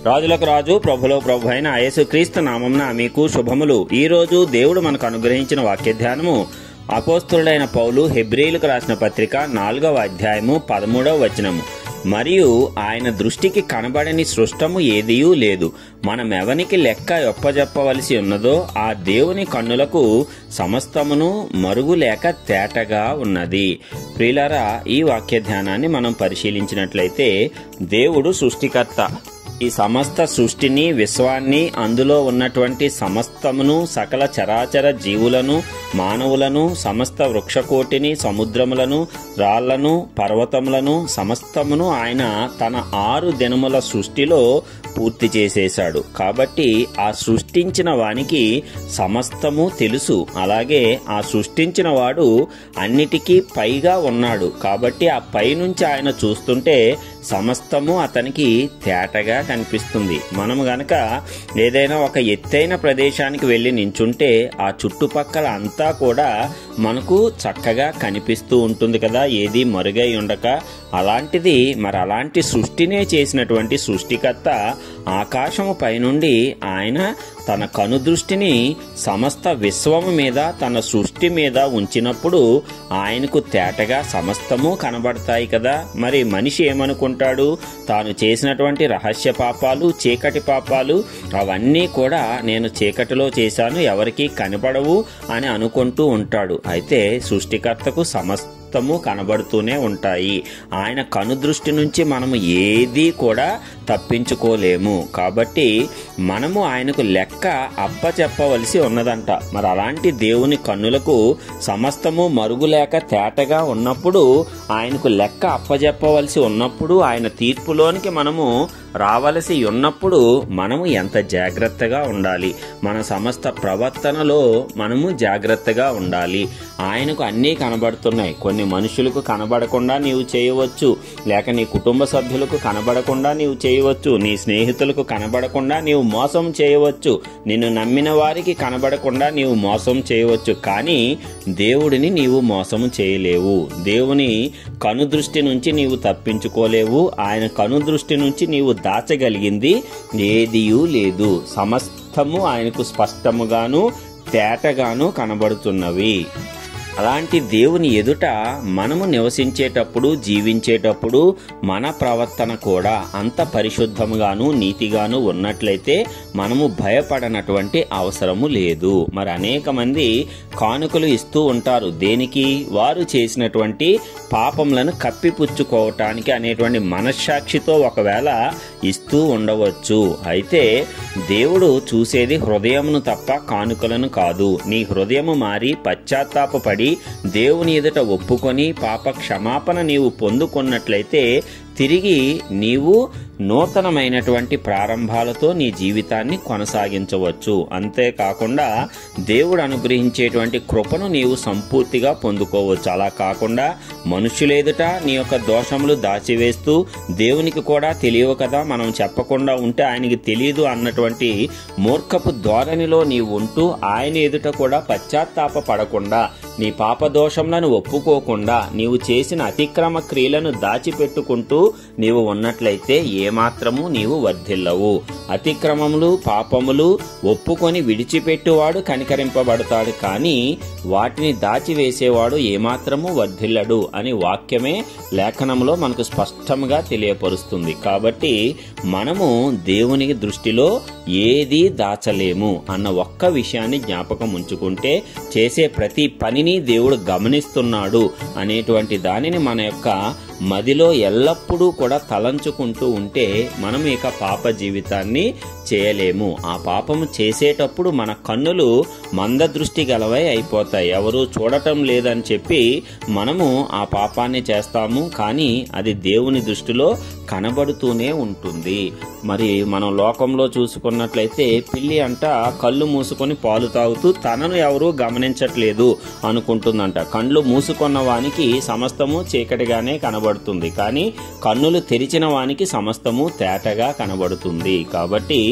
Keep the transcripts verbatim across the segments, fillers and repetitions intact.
రాజులకు రాజు ప్రభులో ప్రభు అయిన యేసుక్రీస్తు నామమున మీకు శుభములు. ఈ రోజు దేవుడు మనకు అనుగ్రహించిన వాక్య ధ్యానము అపోస్తలుడైన పౌలు హెబ్రీయులకు రాసిన పత్రిక నాలుగవ అధ్యాయము పదమూడవ వచనము. మరియు ఆయన దృష్టికి కనబడని సృష్టము ఏదియూ లేదు, మనమెవనికి లెక్క ఒప్పజెప్పవలసి ఉన్నదో ఆ దేవుని కన్నులకు సమస్తమును మరుగులేక తేటగా ఉన్నది. ప్రియులారా, ఈ వాక్య ధ్యానాన్ని మనం పరిశీలించినట్లయితే దేవుడు సృష్టికర్త. ఈ సమస్త సృష్టిని, విశ్వాన్ని, అందులో ఉన్నటువంటి సమస్తమును, సకల చరాచర జీవులను, మానవులను, సమస్త వృక్షకోటిని, సముద్రములను, రాళ్లను, పర్వతములను సమస్తమును ఆయన తన ఆరు దినముల సృష్టిలో పూర్తి చేసేశాడు. కాబట్టి ఆ సృష్టించిన వానికి సమస్తము తెలుసు. అలాగే ఆ సృష్టించిన వాడు అన్నిటికీ పైగా ఉన్నాడు. కాబట్టి ఆ పైనుంచి ఆయన చూస్తుంటే సమస్తము అతనికి తేటగా కనిపిస్తుంది. మనము గనక ఏదైనా ఒక ఎత్తైన ప్రదేశానికి వెళ్లి నించుంటే ఆ చుట్టుపక్కల అంతా కూడా మనకు చక్కగా కనిపిస్తూ ఉంటుంది కదా, ఏది మరుగై ఉండక. అలాంటిది మరి అలాంటి సృష్టినే చేసినటువంటి సృష్టికర్త ఆకాశము పైనుండి ఆయన తన కనుదృష్టిని సమస్త విశ్వము మీద, తన సృష్టి మీద ఉంచినప్పుడు ఆయనకు తేటగా సమస్తము కనబడతాయి కదా. మరి మనిషి ఏమనుకుంటాడు? తాను చేసినటువంటి రహస్య పాపాలు, చీకటి పాపాలు అవన్నీ కూడా నేను చీకటిలో చేశాను, ఎవరికీ కనబడవు అని అనుకుంటూ ఉంటాడు. అయితే సృష్టికర్తకు సమస్త కనబడుతూనే ఉంటాయి. ఆయన కనుదృష్టి నుంచి మనము ఏదీ కూడా తప్పించుకోలేము. కాబట్టి మనము ఆయనకు లెక్క అప్పచెప్పవలసి ఉన్నదంట. మరి అలాంటి దేవుని కన్నులకు సమస్తము మరుగులేక తేటగా ఉన్నప్పుడు, ఆయనకు లెక్క అప్పచెప్పవలసి ఉన్నప్పుడు, ఆయన తీర్పులోనికి మనము రావలసి ఉన్నప్పుడు మనము ఎంత జాగ్రత్తగా ఉండాలి. మన సమస్త ప్రవర్తనలో మనము జాగ్రత్తగా ఉండాలి. ఆయనకు అన్నీ కనబడుతున్నాయి. కొన్ని మనుషులకు కనబడకుండా నీవు చేయవచ్చు, లేక నీ కుటుంబ సభ్యులకు కనబడకుండా నీవు చేయవచ్చు, నీ స్నేహితులకు కనబడకుండా నీవు మోసం చేయవచ్చు, నిన్ను నమ్మిన వారికి కనబడకుండా నీవు మోసం చేయవచ్చు. కానీ దేవుడిని నీవు మోసం చేయలేవు. దేవుని కనుదృష్టి నుంచి నీవు తప్పించుకోలేవు. ఆయన కనుదృష్టి నుంచి నీవు దాచగలిగింది ఏదియూ లేదు. సమస్తము ఆయనకు స్పష్టముగాను తేటగాను కనబడుతున్నవి. అలాంటి దేవుని ఎదుట మనము నివసించేటప్పుడు, జీవించేటప్పుడు మన ప్రవర్తన కూడా అంత పరిశుద్ధముగాను నీతిగాను ఉన్నట్లయితే మనము భయపడనటువంటి అవసరము లేదు. మరి అనేక మంది కానుకలు ఇస్తూ ఉంటారు. దేనికి? వారు చేసినటువంటి పాపములను కప్పిపుచ్చుకోవటానికి అనేటువంటి మనస్సాక్షితో ఒకవేళ ఇస్తూ ఉండవచ్చు. అయితే దేవుడు చూసేది హృదయమును తప్ప కానుకలను కాదు. నీ హృదయము మారి పశ్చాత్తాపపడి దేవుని ఎదుట ఒప్పుకొని పాప క్షమాపణ నీవు పొందుకున్నట్లయితే తిరిగి నీవు నూతనమైనటువంటి ప్రారంభాలతో నీ జీవితాన్ని కొనసాగించవచ్చు. అంతేకాకుండా దేవుడు అనుగ్రహించేటువంటి కృపను నీవు సంపూర్తిగా పొందుకోవచ్చు. అలా కాకుండా మనుషులేదుట నీ యొక్క దోషములు దాచివేస్తూ, దేవునికి కూడా తెలియవు కదా, మనం చెప్పకుండా ఉంటే ఆయనకి తెలియదు అన్నటువంటి మూర్ఖపు ధోరణిలో నీవు ఉంటూ ఆయన ఎదుట కూడా పశ్చాత్తాప పడకుండా, నీ పాప దోషములను ఒప్పుకోకుండా, నీవు చేసిన అతిక్రమ క్రియలను దాచిపెట్టుకుంటూ నీవు ఉన్నట్లయితే ఏమాత్రము నీవు వర్ధిల్లవు. అతిక్రమములు, పాపములు ఒప్పుకొని విడిచిపెట్టువాడు కనికరింపబడతాడు, కానీ వాటిని దాచివేసేవాడు ఏమాత్రము వర్ధిల్లడు అని వాక్యమే లేఖనంలో మనకు స్పష్టంగా తెలియపరుస్తుంది. కాబట్టి మనము దేవుని దృష్టిలో ఏదీ దాచలేము అన్న ఒక్క విషయాన్ని జ్ఞాపకం ఉంచుకుంటే, చేసే ప్రతి పనిని దేవుడు గమనిస్తున్నాడు అనేటువంటి దానిని మన యొక్క మదిలో ఎల్లప్పుడూ కూడా తలంచుకుంటూ ఉంటే మనం ఇక పాప జీవితాన్ని చేయలేము. ఆ పాపము చేసేటప్పుడు మన కన్నులు మందదృష్టి గలవై అయిపోతాయి. ఎవరు చూడటం లేదని చెప్పి మనము ఆ పాపాన్ని చేస్తాము, కానీ అది దేవుని దృష్టిలో కనబడుతూనే ఉంటుంది. మరి మనం లోకంలో చూసుకున్నట్లయితే పిల్లి అంట కళ్ళు మూసుకొని పాలు తాగుతూ తనను ఎవరూ గమనించట్లేదు అనుకుంటుందంట. కళ్ళు మూసుకున్న వానికి సమస్తము చీకటిగానే కనబడుతుంది, కానీ కన్నులు తెరిచిన వానికి సమస్తము తేటగా కనబడుతుంది. కాబట్టి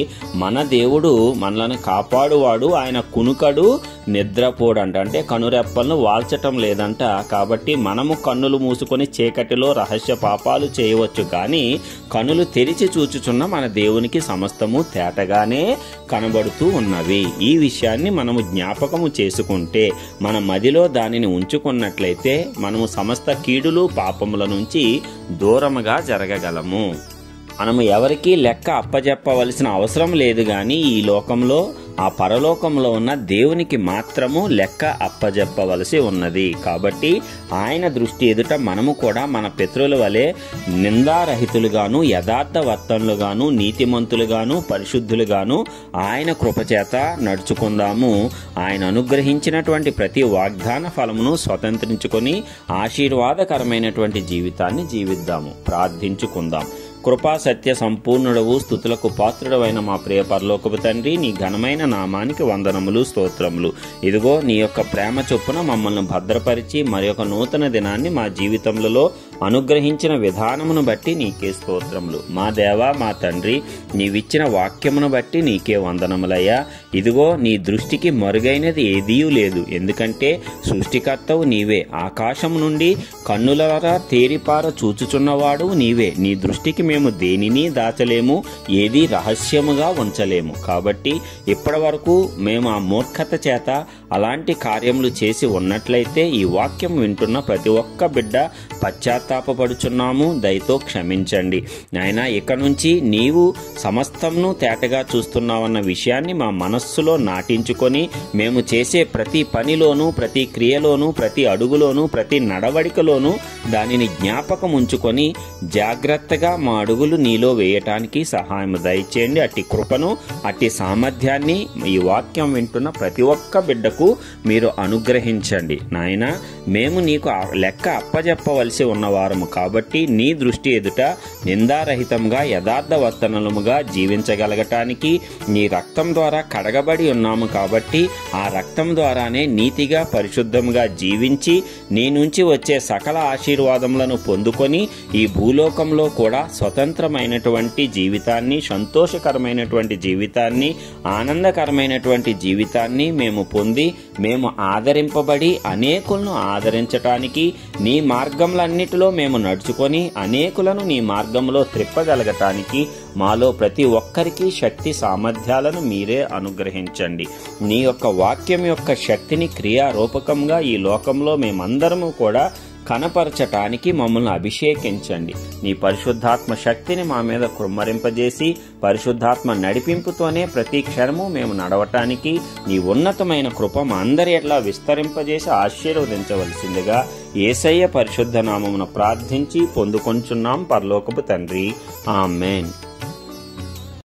మన దేవుడు మనల్ని కాపాడువాడు, ఆయన కునుకడు నిద్రపోడంట. అంటే కనురెప్పలను వాల్చటం లేదంట. కాబట్టి మనము కన్నులు మూసుకొని చీకటిలో రహస్య పాపాలు చేయవచ్చు, కానీ కనులు తెరిచి చూచుచున్న మన దేవునికి సమస్తము తేటగానే కనబడుతూ ఉన్నవి. ఈ విషయాన్ని మనము జ్ఞాపకము చేసుకుంటే, మన మదిలో దానిని ఉంచుకున్నట్లయితే మనము సమస్త కీడులు పాపముల నుంచి దూరముగా జరగగలము. మనము ఎవరికీ లెక్క అప్పజెప్పవలసిన అవసరం లేదు, గాని ఈ లోకంలో ఆ పరలోకంలో ఉన్న దేవునికి మాత్రము లెక్క అప్పజెప్పవలసి ఉన్నది. కాబట్టి ఆయన దృష్టి ఎదుట మనము కూడా మన పితరుల వలె నిందారహితులుగాను, యథార్థవర్తనులుగాను, నీతిమంతులుగాను, పరిశుద్ధులుగాను ఆయన కృపచేత నడుచుకుందాము. ఆయన అనుగ్రహించినటువంటి ప్రతి వాగ్దాన ఫలమును స్వతంత్రించుకొని ఆశీర్వాదకరమైనటువంటి జీవితాన్ని జీవిద్దాము. ప్రార్థించుకుందాం. కృపా సత్య సంపూర్ణుడవు, స్తుతులకు పాత్రుడవైన మా ప్రియ పరలోకపు తండ్రి, నీ ఘనమైన నామానికి వందనములు, స్తోత్రములు. ఇదిగో నీ యొక్క ప్రేమ చొప్పున మమ్మల్ని భద్రపరిచి మరి ఒక నూతన దినాన్ని మా జీవితంలో అనుగ్రహించిన విధానమును బట్టి నీకే స్తోత్రములు. మా దేవా, మా తండ్రి, నీవిచ్చిన వాక్యమును బట్టి నీకే వందనములయ్యా. ఇదిగో నీ దృష్టికి మరుగైనది ఏదీయూ లేదు, ఎందుకంటే సృష్టికర్తవు నీవే, ఆకాశము నుండి కన్నులరా తేరిపార చూచుచున్నవాడు నీవే. నీ దృష్టికి మేము దేనిని దాచలేము, ఏది రహస్యముగా ఉంచలేము. కాబట్టి ఇప్పటి వరకు మేము ఆ మూర్ఖత చేత అలాంటి కార్యములు చేసి ఉన్నట్లయితే ఈ వాక్యం వింటున్న ప్రతి ఒక్క బిడ్డ పశ్చాత్తాపపడుచున్నాము, దయతో క్షమించండి నాయనా. ఇక నుంచి నీవు సమస్తమును తేటగా చూస్తున్నావన్న విషయాన్ని మా మనస్సులో నాటించుకొని మేము చేసే ప్రతి పనిలోనూ, ప్రతి క్రియలోనూ, ప్రతి అడుగులోనూ, ప్రతి నడవడికలోనూ దానిని జ్ఞాపకం ఉంచుకొని జాగ్రత్తగా మా అడుగులు నీలో వేయటానికి సహాయం దయచేయండి. అట్టి కృపను, అట్టి సామర్థ్యాన్ని ఈ వాక్యం వింటున్న ప్రతి ఒక్క బిడ్డకు మీరు అనుగ్రహించండి నాయన. మేము నీకు లెక్క అప్పజెప్పవలసి ఉన్నవారము కాబట్టి నీ దృష్టి ఎదుట నిందారహితంగా, యథార్థవర్తనముగా జీవించగలగటానికి నీ రక్తం ద్వారా కడగబడి ఉన్నాము. కాబట్టి ఆ రక్తం ద్వారానే నీతిగా, పరిశుద్ధంగా జీవించి నీ నుంచి వచ్చే సకల ఆశీర్వాదములను పొందుకొని ఈ భూలోకంలో కూడా స్వతంత్రమైనటువంటి జీవితాన్ని, సంతోషకరమైనటువంటి జీవితాన్ని, ఆనందకరమైనటువంటి జీవితాన్ని మేము పొంది మేము ఆదరింపబడి అనేకులను ఆదరించటానికి నీ మార్గములన్నిటిలో మేము నడుచుకొని అనేకులను నీ మార్గంలో త్రిప్పగలగటానికి మాలో ప్రతి ఒక్కరికి శక్తి సామర్థ్యాలను మీరే అనుగ్రహించండి. నీ యొక్క వాక్యం యొక్క శక్తిని క్రియారూపకంగా ఈ లోకంలో మేమందరము కూడా కనపరచటానికి మమ్మల్ని అభిషేకించండి. నీ పరిశుద్ధాత్మ శక్తిని మా మీద కృమ్మరింపజేసి పరిశుద్ధాత్మ నడిపింపుతోనే ప్రతి క్షణము మేము నడవటానికి నీ ఉన్నతమైన కృప మా అందరి ఎట్లా విస్తరింపజేసి ఆశీర్వదించవలసిందిగా యేసయ్య పరిశుద్ధ నామమున ప్రార్థించి పొందుకొంచున్నాం పరలోకపు తండ్రి. ఆమేన్.